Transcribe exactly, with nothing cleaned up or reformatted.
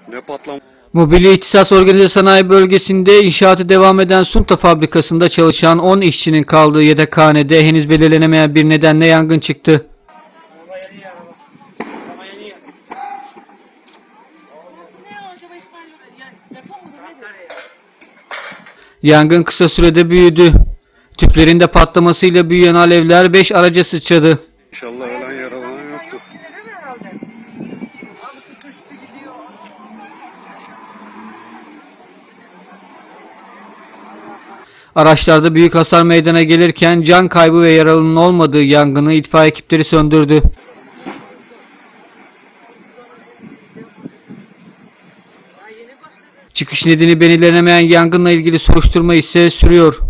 Ne patlama? Mobilya İhtisas Organize Sanayi Bölgesi'nde inşaatı devam eden Sunta fabrikasında çalışan on işçinin kaldığı yedekhanede henüz belirlenemeyen bir nedenle yangın çıktı. Yangın kısa sürede büyüdü. Tüplerin de patlamasıyla büyüyen alevler beş araca sıçradı. İnşallah ölen yaralanan yoktur. Araçlarda büyük hasar meydana gelirken can kaybı ve yaralının olmadığı yangını itfaiye ekipleri söndürdü. Çıkış nedeni belirlenemeyen yangınla ilgili soruşturma ise sürüyor.